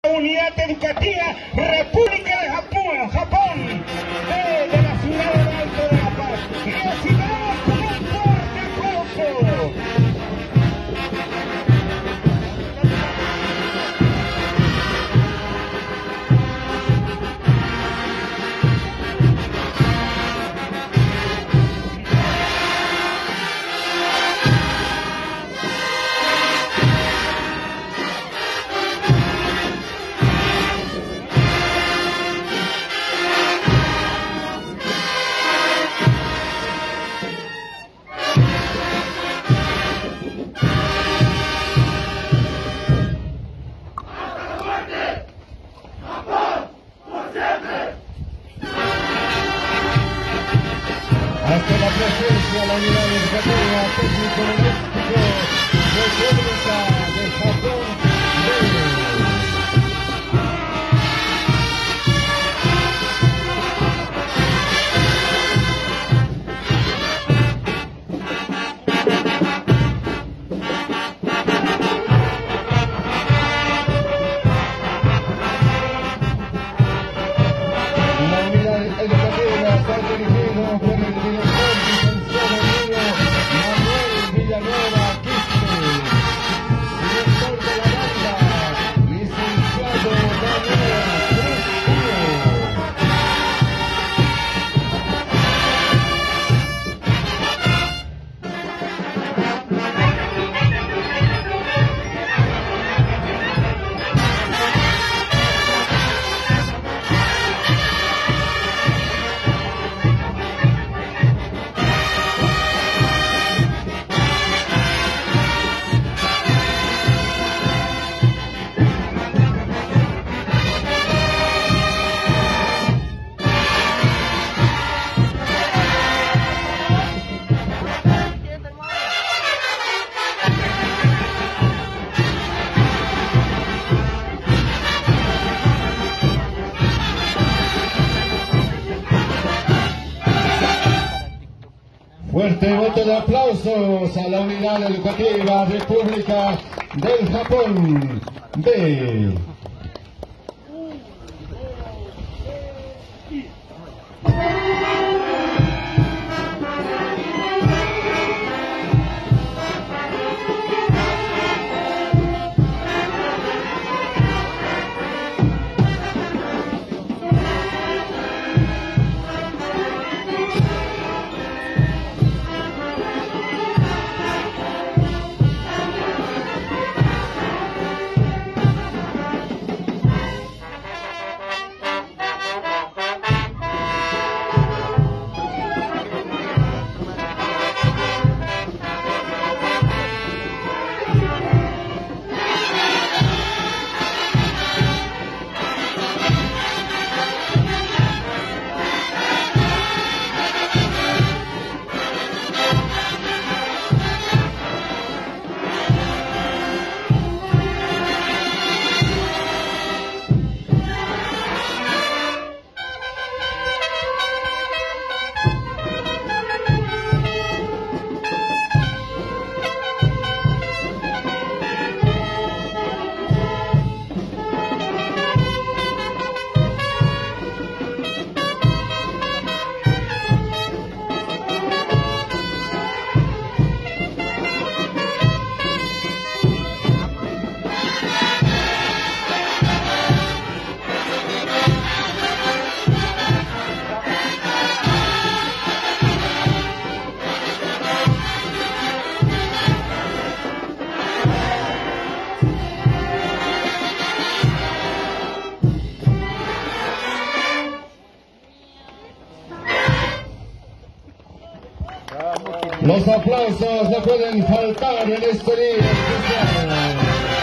Unidad Educativa República de Japón, de la ciudad del Alto de La Paz. Recibamos con un fuerte aplauso. Hasta la presencia, la unidad educativa técnico-logístico República de Japón. La unidad educativa está dirigida por el director licenciado Manuel Villanueva Quispe, director de la banda, licenciado Daniel Cruz. Fuerte voto de aplausos a la unidad educativa República del Japón B. Los aplausos no pueden faltar en este día especial.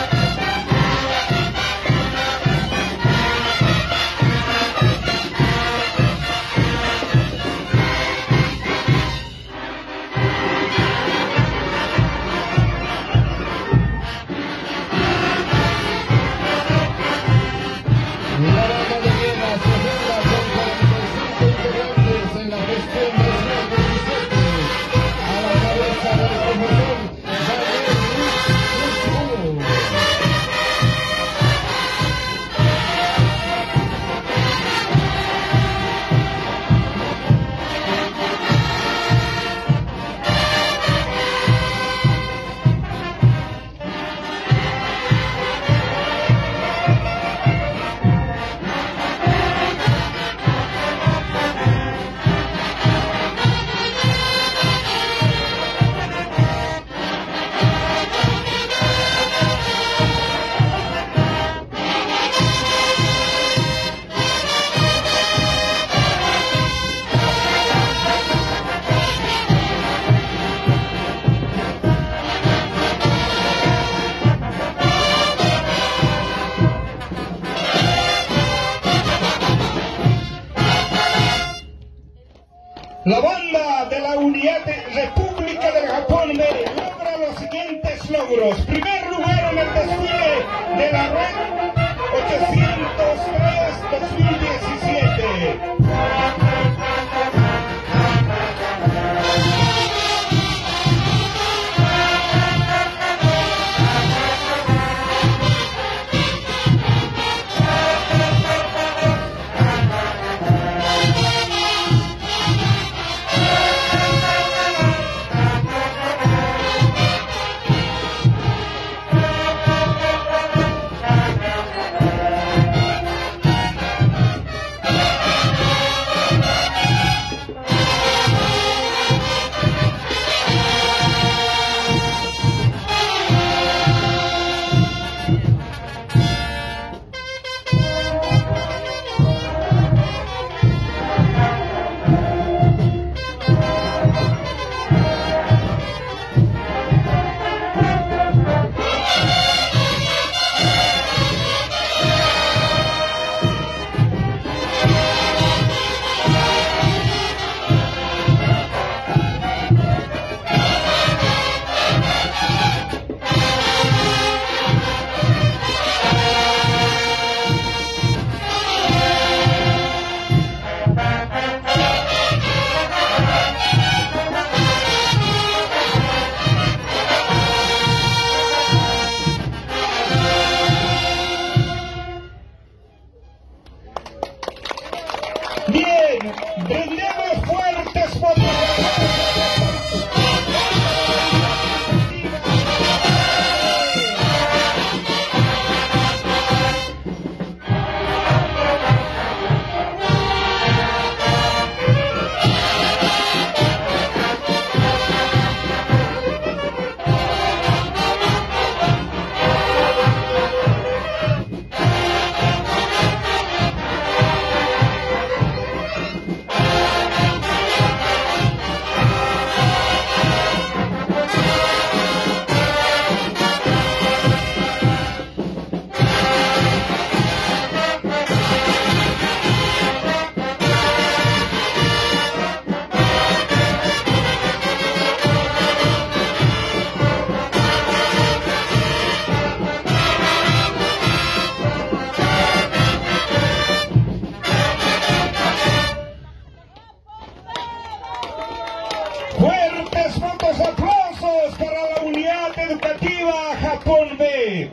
La banda de Viena se funda con 45 integrantes en la gestión del 2017. A la cabeza del profesor Daniel Cruz. La banda de la Unidad República del Japón B logra los siguientes logros. Primer lugar en el desfile de la Red 803-2017. Bien, brindemos fuertes votos. Fuertes votos, aplausos para la Unidad Educativa Japón B.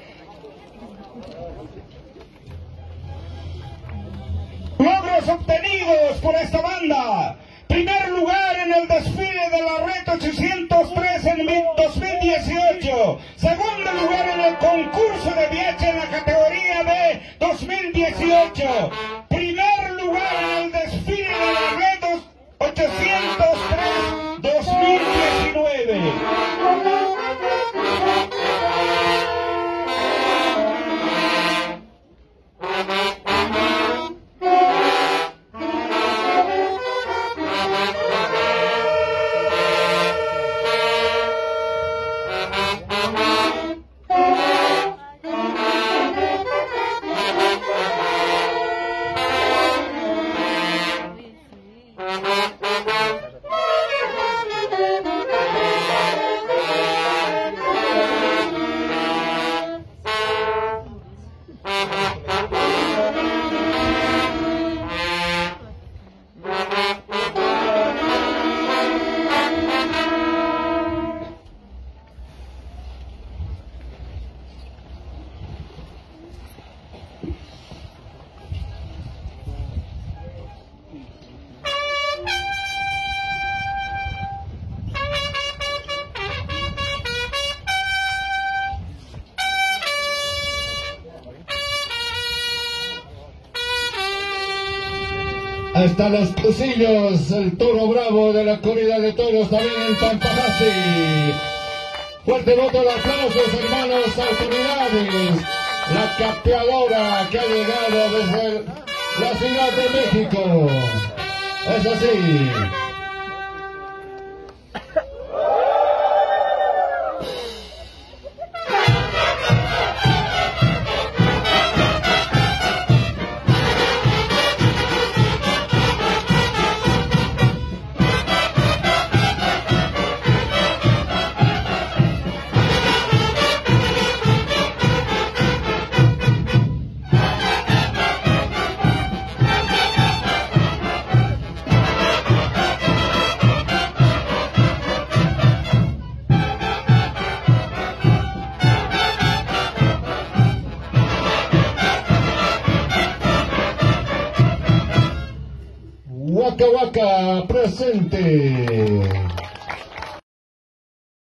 Logros obtenidos por esta banda. Primer lugar en el desfile de la Red 803 en 2018. Segundo lugar en el concurso de VIH en la categoría B 2018. Primer lugar en el desfile de la Red 803 2019. Ahí están los cursillos, el toro bravo de la corrida de toros también en Tampamasi. Fuerte voto de aplausos, hermanos, autoridades. La capeadora que ha llegado desde la Ciudad de México. Es así. Waka Waka presente.